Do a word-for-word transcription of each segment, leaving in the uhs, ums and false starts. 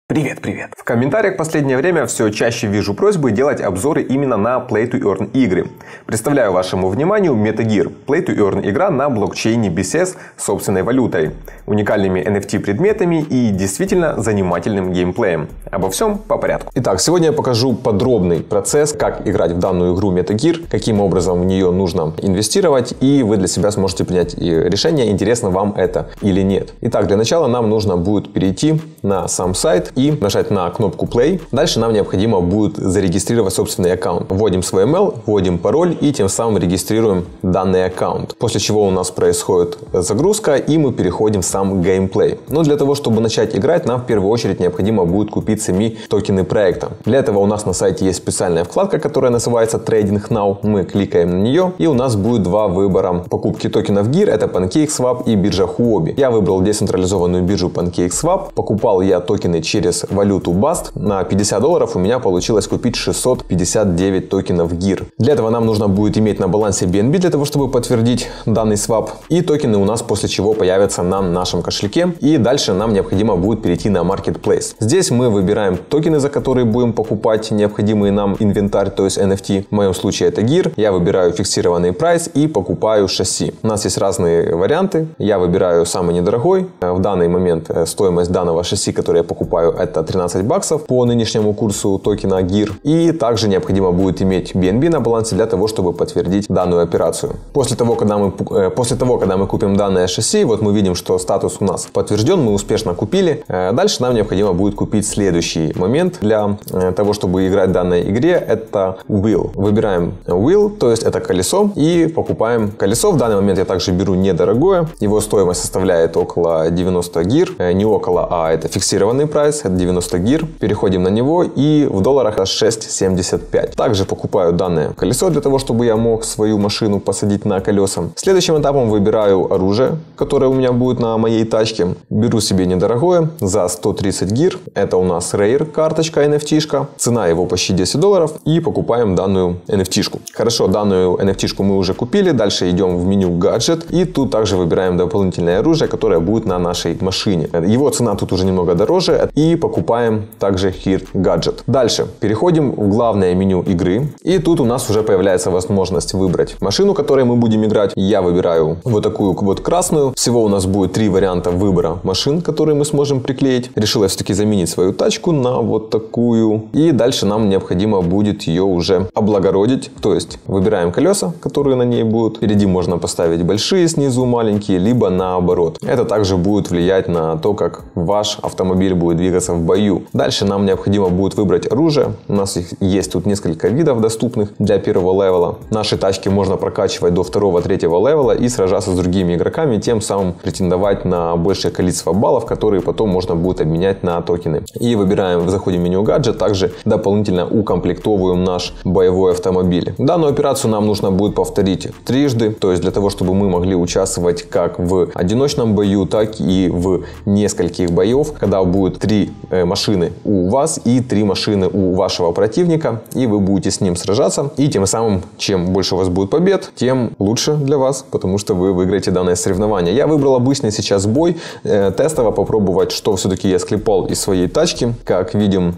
Привет, привет! В комментариях в последнее время все чаще вижу просьбы делать обзоры именно на Play to Earn игры. Представляю вашему вниманию MetaGear – Play to Earn игра на блокчейне би эс и эс с собственной валютой, уникальными эн эф ти предметами и действительно занимательным геймплеем. Обо всем по порядку. Итак, сегодня я покажу подробный процесс, как играть в данную игру MetaGear, каким образом в нее нужно инвестировать, и вы для себя сможете принять решение, интересно вам это или нет. Итак, для начала нам нужно будет перейти на сам сайт и нажать на кнопку Play. Дальше нам необходимо будет зарегистрировать собственный аккаунт. Вводим свой email, вводим пароль и тем самым регистрируем данный аккаунт. После чего у нас происходит загрузка и мы переходим в сам геймплей. Но для того, чтобы начать играть, нам в первую очередь необходимо будет купить сами токены проекта. Для этого у нас на сайте есть специальная вкладка, которая называется Trading Now. Мы кликаем на нее и у нас будет два выбора покупки токенов гир. Это PancakeSwap и биржа Huobi. Я выбрал децентрализованную биржу PancakeSwap. Покупал я токены через валюту Bast. На пятьдесят долларов у меня получилось купить шестьсот пятьдесят девять токенов гир. Для этого нам нужно будет иметь на балансе би эн би для того, чтобы подтвердить данный свап. И токены у нас после чего появятся на нашем кошельке. И дальше нам необходимо будет перейти на Marketplace. Здесь мы выбираем токены, за которые будем покупать необходимый нам инвентарь, то есть эн эф ти. В моем случае это гир. Я выбираю фиксированный прайс и покупаю шасси. У нас есть разные варианты. Я выбираю самый недорогой. В данный момент стоимость данного шасси, который я покупаю, это тринадцать баксов по нынешнему курсу токена гир. И также необходимо будет иметь би эн би на балансе для того, чтобы подтвердить данную операцию. После того, когда мы, после того, когда мы купим данное шасси, вот мы видим, что статус у нас подтвержден, мы успешно купили. Дальше нам необходимо будет купить следующий момент для того, чтобы играть в данной игре. Это wheel. Выбираем wheel, то есть это колесо, и покупаем колесо. В данный момент я также беру недорогое. Его стоимость составляет около девяноста гир. Не около, а это фиксированный прайс. Это девяносто гир. Переходим на него и в долларах шесть семьдесят пять. Также покупаю данное колесо для того, чтобы я мог свою машину посадить на колеса. Следующим этапом выбираю оружие, которое у меня будет на моей тачке. Беру себе недорогое за сто тридцать гир. Это у нас Rare карточка эн эф ти-шка. Цена его почти десять долларов. И покупаем данную эн эф ти-шку. Хорошо, данную эн эф ти-шку мы уже купили. Дальше идем в меню гаджет. И тут также выбираем дополнительное оружие, которое будет на нашей машине. Его цена тут уже немного дороже. И покупаем также Here Gadget. Дальше переходим в главное меню игры. И тут у нас уже появляется возможность выбрать машину, которой мы будем играть. Я выбираю вот такую вот красную. Всего у нас будет три варианта выбора машин, которые мы сможем приклеить. Решила все-таки заменить свою тачку на вот такую. И дальше нам необходимо будет ее уже облагородить. То есть выбираем колеса, которые на ней будут. Впереди можно поставить большие, снизу маленькие, либо наоборот. Это также будет влиять на то, как ваш автомобиль будет двигаться в бою. Дальше нам необходимо будет выбрать оружие. У нас их есть тут несколько видов доступных для первого левела. Наши тачки можно прокачивать до второго-третьего левела и сражаться с другими игроками, тем самым претендовать на большее количество баллов, которые потом можно будет обменять на токены. И выбираем, заходим в меню гаджет, также дополнительно укомплектовываем наш боевой автомобиль. Данную операцию нам нужно будет повторить трижды, то есть для того, чтобы мы могли участвовать как в одиночном бою, так и в нескольких боев, когда будет три машины у вас и три машины у вашего противника, и вы будете с ним сражаться. И тем самым, чем больше у вас будет побед, тем лучше для вас, потому что вы выиграете данное соревнование. Я выбрал обычный сейчас бой, э, тестово попробовать, что все-таки я склепал из своей тачки. Как видим,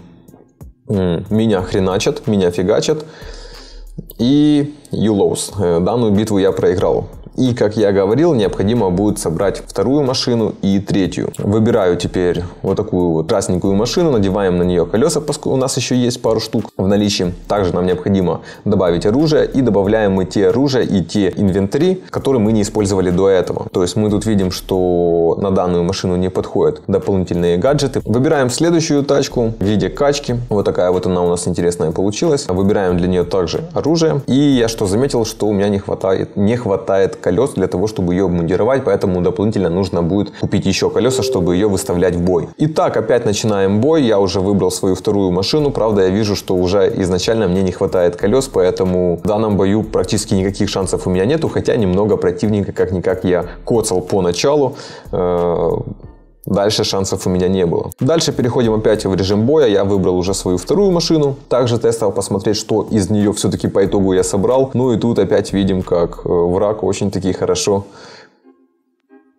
э, меня хреначат, меня фигачат. И you lose. Э, данную битву я проиграл. И, как я говорил, необходимо будет собрать вторую машину и третью. Выбираю теперь вот такую вот красненькую машину, надеваем на нее колеса, поскольку у нас еще есть пару штук в наличии. Также нам необходимо добавить оружие, и добавляем мы те оружия и те инвентари, которые мы не использовали до этого. То есть мы тут видим, что на данную машину не подходят дополнительные гаджеты. Выбираем следующую тачку в виде качки. Вот такая вот она у нас интересная получилась. Выбираем для нее также оружие. И я что заметил, что у меня не хватает, не хватает колес для того, чтобы ее обмундировать, поэтому дополнительно нужно будет купить еще колеса, чтобы ее выставлять в бой. Итак, опять начинаем бой. Я уже выбрал свою вторую машину. Правда, я вижу, что уже изначально мне не хватает колес, поэтому в данном бою практически никаких шансов у меня нету, хотя немного противника как-никак я коцал поначалу. Дальше шансов у меня не было. Дальше переходим опять в режим боя. Я выбрал уже свою вторую машину. Также тестовал посмотреть, что из нее все-таки по итогу я собрал. Ну и тут опять видим, как враг очень-таки хорошо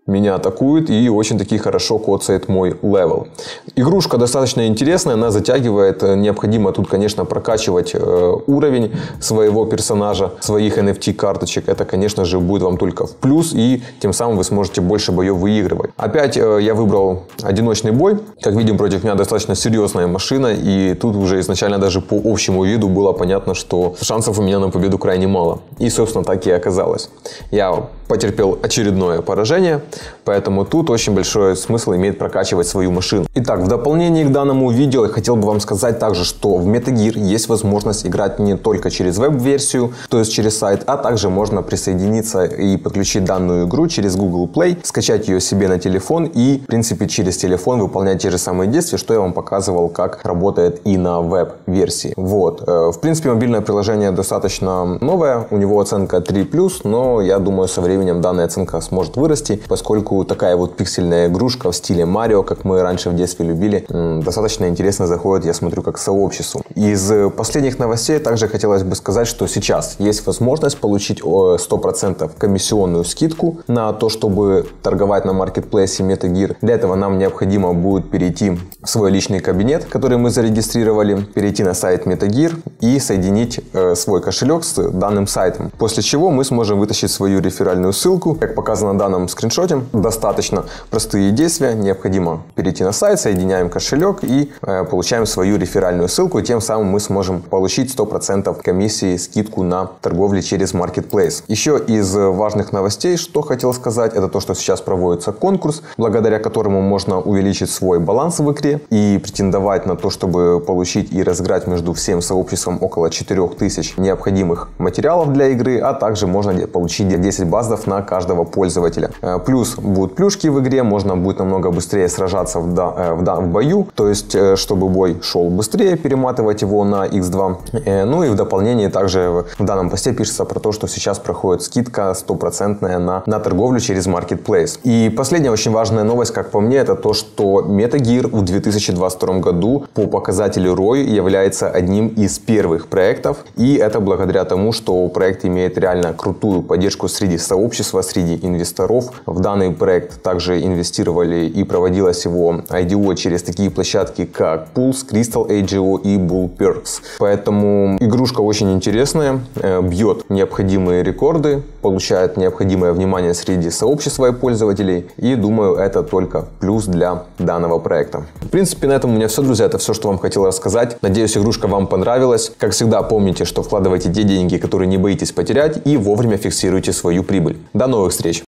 меня атакует и очень таки хорошо коцает мой левел. Игрушка достаточно интересная, она затягивает. Необходимо тут, конечно, прокачивать э, уровень своего персонажа, своих эн эф ти карточек. Это, конечно же, будет вам только в плюс, и тем самым вы сможете больше боев выигрывать. Опять э, я выбрал одиночный бой. Как видим, против меня достаточно серьезная машина, и тут уже изначально даже по общему виду было понятно, что шансов у меня на победу крайне мало. И, собственно, так и оказалось. Я потерпел очередное поражение, поэтому тут очень большой смысл имеет прокачивать свою машину. Итак, в дополнение к данному видео я хотел бы вам сказать также, что в Метагир есть возможность играть не только через веб-версию, то есть через сайт, а также можно присоединиться и подключить данную игру через Google Play, скачать ее себе на телефон и, в принципе, через телефон выполнять те же самые действия, что я вам показывал, как работает и на веб-версии. Вот. В принципе, мобильное приложение достаточно новое, у него оценка три плюс, но я думаю, со временем данная оценка сможет вырасти, поскольку такая вот пиксельная игрушка в стиле Марио, как мы раньше в детстве любили, достаточно интересно заходит, я смотрю, как сообществу. Из последних новостей также хотелось бы сказать, что сейчас есть возможность получить сто процентов комиссионную скидку на то, чтобы торговать на маркетплейсе Метагир. Для этого нам необходимо будет перейти в свой личный кабинет, который мы зарегистрировали, перейти на сайт Метагир и соединить свой кошелек с данным сайтом. После чего мы сможем вытащить свою реферальную ссылку. Как показано на данном скриншоте, достаточно простые действия. Необходимо перейти на сайт, соединяем кошелек и э, получаем свою реферальную ссылку. И тем самым мы сможем получить сто процентов комиссии, скидку на торговле через Marketplace. Еще из важных новостей, что хотел сказать, это то, что сейчас проводится конкурс, благодаря которому можно увеличить свой баланс в игре и претендовать на то, чтобы получить и разыграть между всем сообществом около четырёх тысяч необходимых материалов для игры, а также можно получить десять базов на каждого пользователя. Плюс будут плюшки в игре, можно будет намного быстрее сражаться в, да, в, да, в бою, то есть чтобы бой шел быстрее, перематывать его на икс два. Ну и в дополнение также в данном посте пишется про то, что сейчас проходит скидка стопроцентная на, на торговлю через Marketplace. И последняя очень важная новость, как по мне, это то, что Метагир в две тысячи двадцать втором году по показателю рой является одним из первых проектов, и это благодаря тому, что проект имеет реально крутую поддержку среди сообщества, среди инвесторов. В данный проект также инвестировали и проводилось его ай ди о через такие площадки, как Pulse, Crystal эй джи о и Bullperks. Поэтому игрушка очень интересная, бьет необходимые рекорды, получает необходимое внимание среди сообщества и пользователей. И думаю, это только плюс для данного проекта. В принципе, на этом у меня все, друзья. Это все, что вам хотел рассказать. Надеюсь, игрушка вам понравилась. Как всегда, помните, что вкладывайте те деньги, которые не боитесь потерять, и вовремя фиксируйте свою прибыль. До новых встреч!